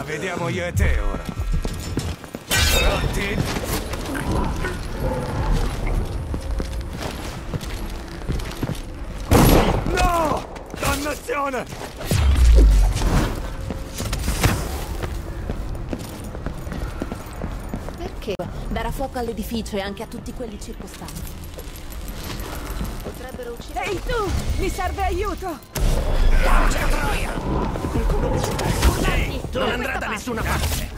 La vediamo io e te ora. Pronti? No! Dannazione! Perché darà fuoco all'edificio e anche a tutti quelli circostanti? Potrebbero uccidere... Ehi tu! Mi serve aiuto! Porca troia! Ehi, non andrà da nessuna parte!